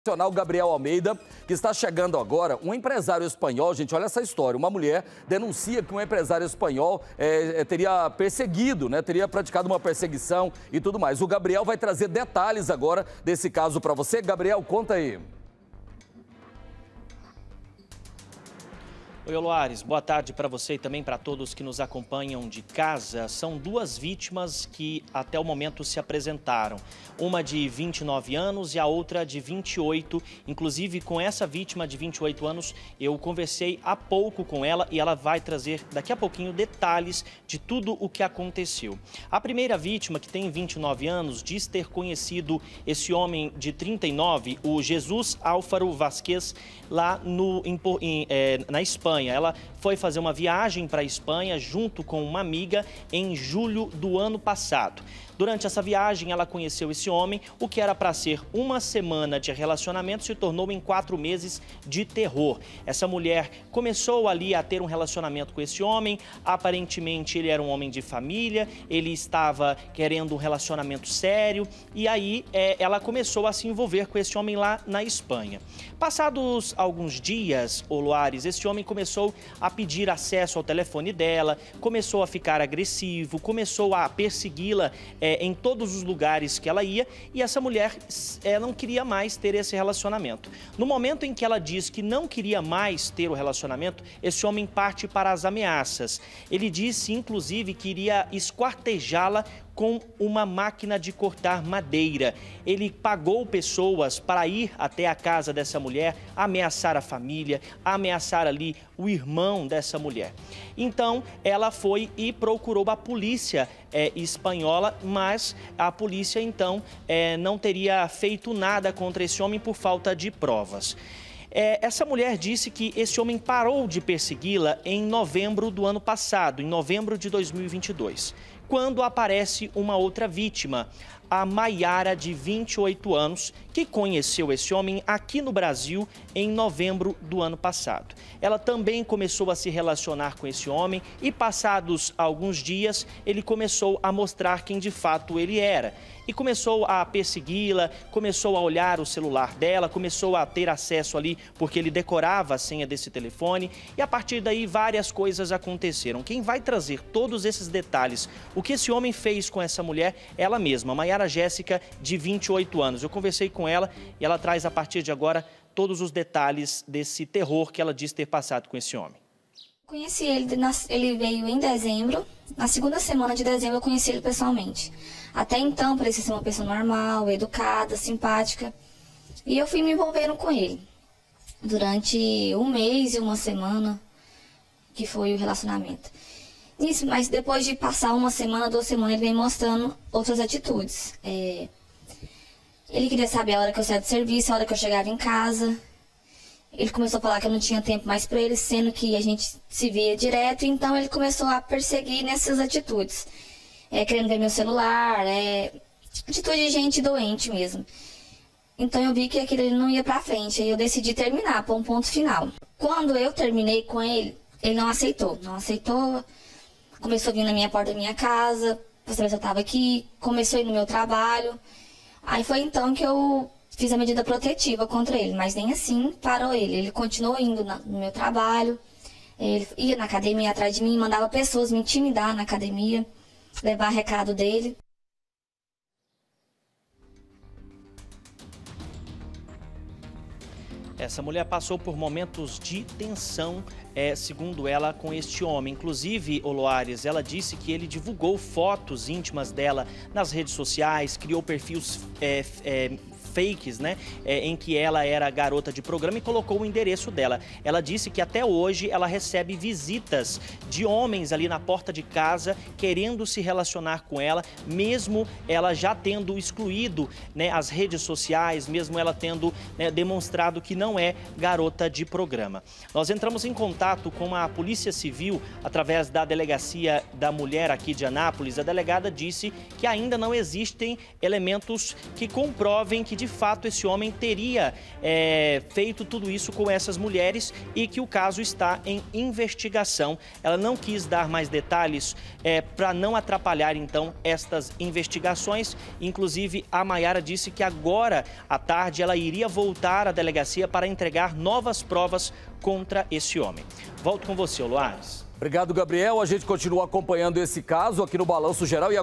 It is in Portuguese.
O Gabriel Almeida, que está chegando agora, um empresário espanhol, gente, olha essa história, uma mulher denuncia que um empresário espanhol teria perseguido, teria praticado uma perseguição e tudo mais. O Gabriel vai trazer detalhes agora desse caso para você. Gabriel, conta aí. Oi, Loares, boa tarde para você e também para todos que nos acompanham de casa. São duas vítimas que até o momento se apresentaram. Uma de 29 anos e a outra de 28. Inclusive, com essa vítima de 28 anos, eu conversei há pouco com ela e ela vai trazer daqui a pouquinho detalhes de tudo o que aconteceu. A primeira vítima, que tem 29 anos, diz ter conhecido esse homem de 39, o Jesus Álvaro Vasquez, lá na Espanha. Ela foi fazer uma viagem para a Espanha junto com uma amiga em julho do ano passado. Durante essa viagem, ela conheceu esse homem. O que era para ser uma semana de relacionamento se tornou em 4 meses de terror. Essa mulher começou ali a ter um relacionamento com esse homem. Aparentemente, ele era um homem de família, ele estava querendo um relacionamento sério. E aí, ela começou a se envolver com esse homem lá na Espanha. Passados alguns dias, Loares, esse homem começou a pedir acesso ao telefone dela, começou a ficar agressivo, começou a persegui-la em todos os lugares que ela ia, e essa mulher não queria mais ter esse relacionamento. No momento em que ela diz que não queria mais ter o relacionamento, esse homem parte para as ameaças. Ele disse, inclusive, que iria esquartejá-la com uma máquina de cortar madeira. Ele pagou pessoas para ir até a casa dessa mulher, ameaçar a família, ameaçar ali o irmão dessa mulher. Então, ela foi e procurou a polícia espanhola, mas a polícia, então, não teria feito nada contra esse homem por falta de provas. Essa mulher disse que esse homem parou de persegui-la em novembro do ano passado, em novembro de 2022, quando aparece uma outra vítima, a Maiara, de 28 anos, que conheceu esse homem aqui no Brasil em novembro do ano passado. Ela também começou a se relacionar com esse homem e, passados alguns dias, ele começou a mostrar quem de fato ele era. E começou a persegui-la, começou a olhar o celular dela, começou a ter acesso ali, porque ele decorava a senha desse telefone. E a partir daí várias coisas aconteceram. Quem vai trazer todos esses detalhes, o que esse homem fez com essa mulher, ela mesma, Maiara Jéssica, de 28 anos. Eu conversei com ela e ela traz a partir de agora todos os detalhes desse terror que ela diz ter passado com esse homem. Conheci ele, ele veio em dezembro. Na segunda semana de dezembro eu conheci ele pessoalmente. Até então parecia ser uma pessoa normal, educada, simpática. E eu fui me envolvendo com ele durante um mês e uma semana, que foi o relacionamento. Isso, mas depois de passar uma semana, 2 semanas, ele vem mostrando outras atitudes. Ele queria saber a hora que eu saía do serviço, a hora que eu chegava em casa. Ele começou a falar que eu não tinha tempo mais para ele, sendo que a gente se via direto. Então ele começou a perseguir nessas atitudes. Querendo ver meu celular, atitude de gente doente mesmo. Então eu vi que aquilo não ia pra frente, aí eu decidi terminar, pôr um ponto final. Quando eu terminei com ele, ele não aceitou. Começou a vir na minha porta da minha casa, pra saber se eu estava aqui, começou a ir no meu trabalho. Aí foi então que eu fiz a medida protetiva contra ele, mas nem assim parou ele. Ele continuou indo no meu trabalho, ele ia na academia atrás de mim, mandava pessoas me intimidar na academia, levar recado dele. Essa mulher passou por momentos de tensão, segundo ela, com este homem. Inclusive, Loares, ela disse que ele divulgou fotos íntimas dela nas redes sociais, criou perfis fakes, em que ela era garota de programa e colocou o endereço dela. Ela disse que até hoje ela recebe visitas de homens ali na porta de casa querendo se relacionar com ela, mesmo ela já tendo excluído as redes sociais, mesmo ela tendo demonstrado que não é garota de programa. Nós entramos em contato com a Polícia Civil através da Delegacia da Mulher aqui de Anápolis. A delegada disse que ainda não existem elementos que comprovem que de fato esse homem teria feito tudo isso com essas mulheres e que o caso está em investigação. Ela não quis dar mais detalhes para não atrapalhar, então, estas investigações. Inclusive, a Maiara disse que agora, à tarde, ela iria voltar à delegacia para entregar novas provas contra esse homem. Volto com você, Loares. Obrigado, Gabriel. A gente continua acompanhando esse caso aqui no Balanço Geral.